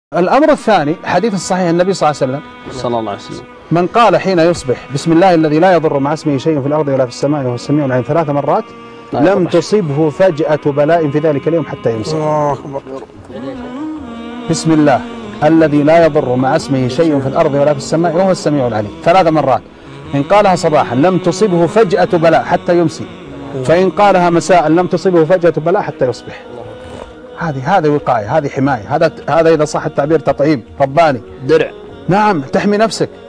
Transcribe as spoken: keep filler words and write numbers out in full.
الأمر الثاني حديث الصحيح النبي صلى الله عليه وسلم صلى الله عليه وسلم من قال حين يصبح بسم الله الذي لا يضر مع اسمه شيء في الأرض ولا في السماء وهو السميع العليم ثلاث مرات لم تصبه فجأة بلاء في ذلك اليوم حتى يمسي. الله أكبر. بسم الله الذي لا يضر مع اسمه شيء في الأرض ولا في السماء وهو السميع العليم ثلاث مرات، إن قالها صباحا لم تصبه فجأة بلاء حتى يمسي، فإن قالها مساء لم تصبه فجأة بلاء حتى يصبح. هذه هذه وقاية، هذه حماية، هذا هذا إذا صح التعبير تطعيم رباني. درع. نعم، تحمي نفسك.